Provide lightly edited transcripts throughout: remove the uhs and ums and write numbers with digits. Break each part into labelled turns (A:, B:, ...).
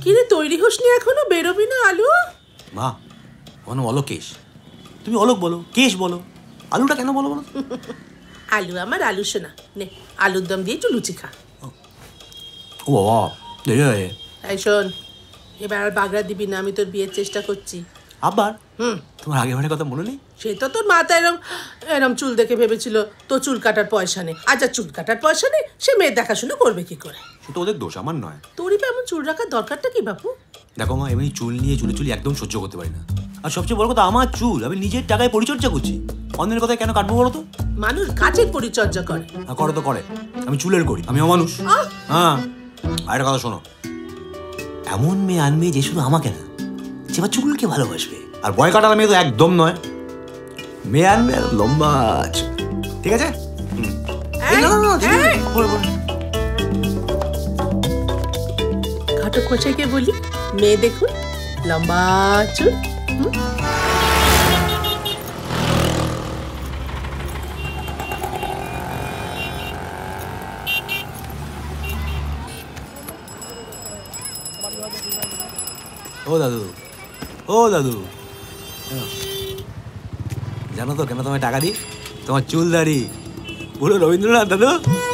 A: কিরে তৈরি হসনি এখনো, বেরোবি না আলু?
B: মা কোনো অলোক কেশ, তুমি অলোক বলো, কেশ বলো, আলুটা কেন বলো বলো?
A: আলু আমার আলু শোনা, নে আলুর দম দিয়ে একটু লুচি খা।
B: ও বাবা দেরি হয়ে।
A: এই শোন, এবার আর বাগড়া দিবি না, আমি তোর বিয়ের চেষ্টা করছি।
B: আবার তোমার আগেবারের কথা মনে নেই?
A: সে তো তোর মাথা এরম এরম চুল দেখে ভেবেছিল তোর চুল কাটার পয়সা নেই। আচ্ছা চুল কাটার পয়সা নেই, সে মেয়ের দেখাশুনো করবে কি করে?
B: সে তো ওদের দোষ, আমার নয়।
A: তোরই বা এমন চুল রাখার দরকারটা কি বাপু?
B: দেখো মা, এমনি চুল নিয়ে চুলি একদম সহ্য করতে পারি না। আর সবচেয়ে বড় কথা, আমার চুল আমি নিজের টাকায় পরিচর্যা করছি, অন্যের কথায় কেন কাটবো বলো তো?
A: মানুষ গাছের পরিচর্যা করে।
B: করে তো করে, আমি চুলের করি, আমি অমানুষ। হ্যাঁ, আর একটা কথা শোনো, এমন মেয়ে আনবে যে শুধু আমাকে না, সে আবার চুলকে ভালোবাসবে। আর বয় কাটার মেয়ে তো একদম নয়, মেয়ে আনবে লম্বা। ঠিক আছে?
A: ঘটক মশাইকে বলি মেয়ে দেখুন লম্বা চুল।
B: ও দাদু, ও দাদু, জানো তো কেন তোমায় টাকা দিই? তোমার চুল দাড়ি পুরো রবীন্দ্রনাথ দাদু।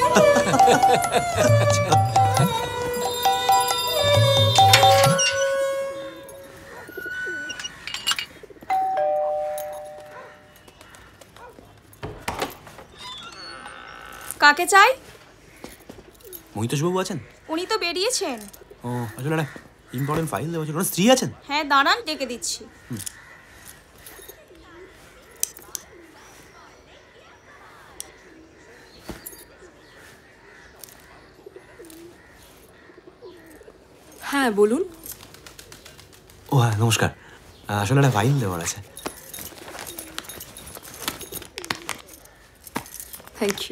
C: কাকে চাই?
B: মহিতোষবাবু আছেন?
C: উনি তো বেরিয়েছেন।
B: ও আসলে একটা ইম্পর্টেন্ট ফাইল দেওয়া ছিল। স্ত্রী আছেন?
C: হ্যাঁ দাঁড়ান, ডেকে দিচ্ছি। হ্যাঁ বলুন।
B: ও হ্যাঁ নমস্কার, আসলে একটা ফাইল দেওয়ার আছে।
C: Thank you.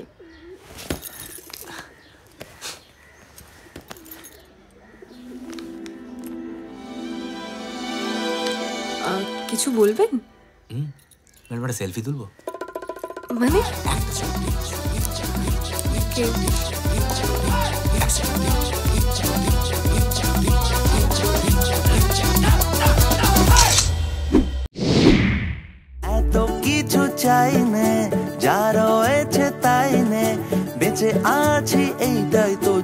C: কিছু বলবেন?
B: ম্যাডাম একটা সেলফি তুলবো?
C: মানে
D: এত কিছু চাই নে, যা রয়েছে তাই নে, বেঁচে আছি এইটাই তো